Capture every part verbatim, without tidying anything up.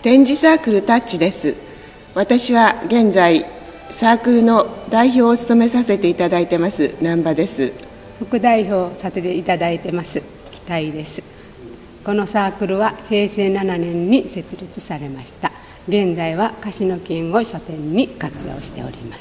展示サークルタッチです。私は現在サークルの代表を務めさせていただいてます難波です。 副代表をさせていただいてます北井です。このサークルはへいせいななねんに設立されました。現在は樫野金を書店に活動しております。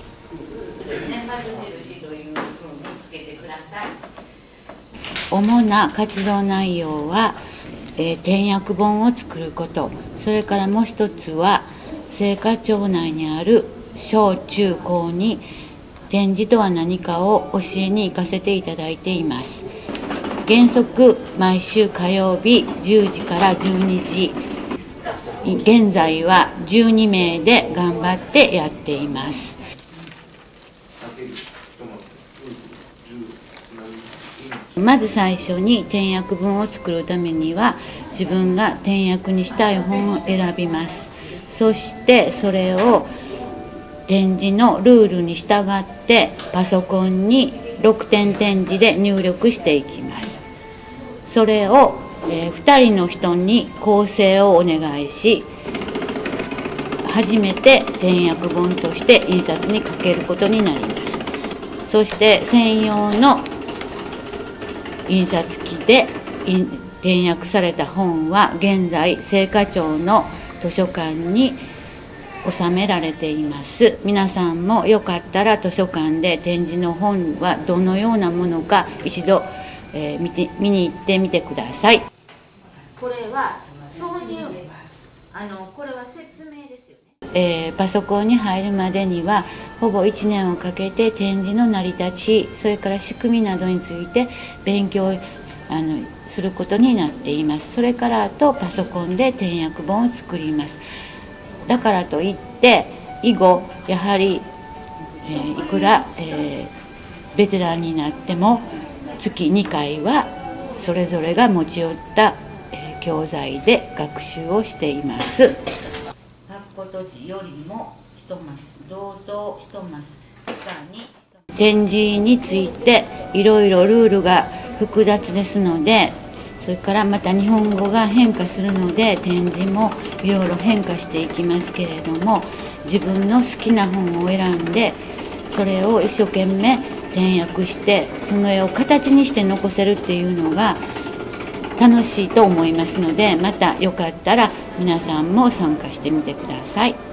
主な活動内容は、えー、点訳本を作ること、それからもう一つは青果町内にある小中高に点字とは何かを教えに行かせていただいています。原則毎週火曜日じゅうじからじゅうにじ、現在はじゅうにめいで頑張ってやっています。まず最初に点訳文を作るためには自分が点訳にしたい本を選びます。そしてそれを点字のルールに従ってパソコンにろくてん点字で入力していきます。それを、えー、ふたりの人に構成をお願いし、初めて点訳本として印刷にかけることになります。そして専用の印刷機で点訳された本は現在青果町の図書館に収められています。皆さんもよかったら図書館で点字の本はどのようなものか一度、えー、見て見に行ってみてください。これは挿入、あのこれは説明ですよね。えー、パソコンに入るまでにはほぼいちねんをかけて点字の成り立ち、それから仕組みなどについて勉強あのすることになっています。それからあとパソコンで点訳本を作ります。だからといって以後やはり、えー、いくら、えー、ベテランになっても月にかいはそれぞれが持ち寄った、えー、教材で学習をしています。カッコ閉じよりも一マス同等一マス以下に点字についていろいろルールが複雑ですので、それからまた日本語が変化するので点字もいろいろ変化していきますけれども、自分の好きな本を選んでそれを一生懸命点訳してその絵を形にして残せるっていうのが楽しいと思いますので、またよかったら皆さんも参加してみてください。